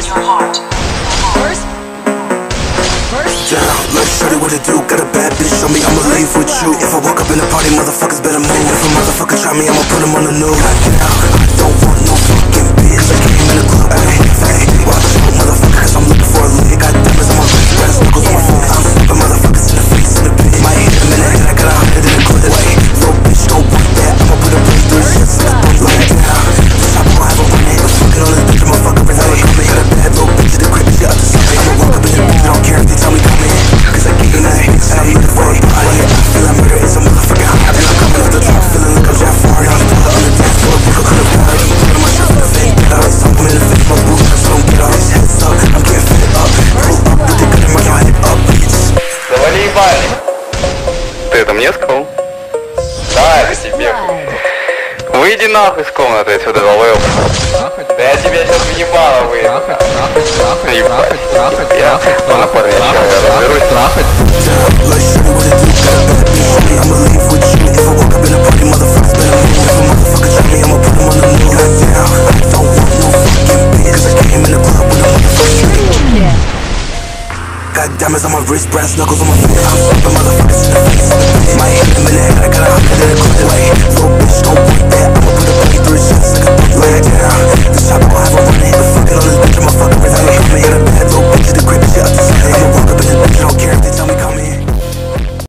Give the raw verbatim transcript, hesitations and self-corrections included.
your heart. First, first. Down, let's show you what to do. Got a bad bitch, show me I'ma leave with you. If I walk up in the party, motherfuckers better move. If a motherfucker try me, I'ma put him on the news. I don't want no fucking bitch. I came in the club, ayy, ayy. Watch out, motherfucker, cause I'm looking for a lick. Got diamonds on my wrist, brass knuckles on my face. I'm slapping motherfuckers in the face in the pit. Might hit him in the head, I got a hundred in the clip. Wait, little bitch, don't want that. I'ma put a break through shit, so I don't like down. This shop gon' have a run it. I'm fucking on this bitch, motherfucker, is out of coming. Got a bad little bitch in the crib, she out to suck it. I'ma walk up in the bitch, I don't care if they tell me come in. Cause I get in that hit, and I'm looking for a body. I feel like murder is a motherfucking hot. And I'm coming off the top, feeling like I'm Jafar. I'm still on the dance floor, people could've died. I'm putting my shot in the face, get out. I'm in the face, my boots, so don't get off. Heads up, I'm getting fed up. Pull up with the gun in my car, hit up, bitch. Завали ебальник. Ты это мне сказал? Да, это тебе. Выйди нахуй с комнаты отсюда, долбоёб. Да я тебя сейчас въебало выйду. Ебать. Я на парня сейчас разберусь. Got diamonds on my wrist, brass knuckles on my face. I'm slapping motherfuckers in the face. Might hit them in the head, I got a hundred in the clip. Wait, little bitch, don't want that.